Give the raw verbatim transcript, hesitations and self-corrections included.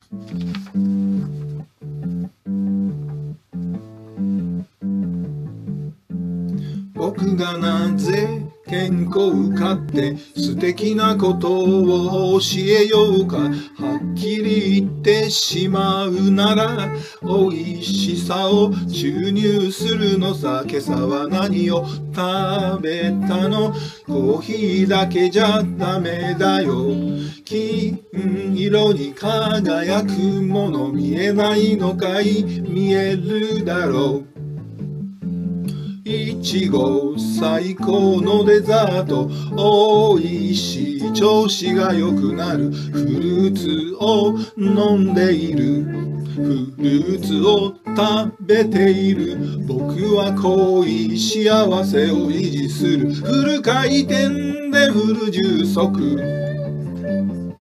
僕がなぜ健康かって素敵なことを教えようか。はっきり言ってしまうなら美味しさを注入するのさ。今朝は何を食べたの？コーヒーだけじゃダメだよ。金色に輝くもの見えないのかい？見えるだろう。いちご最高のデザート、おいしい調子が良くなる。フルーツを飲んでいる、フルーツを食べている。僕は濃い幸せを維持する。フル回転でフル充足。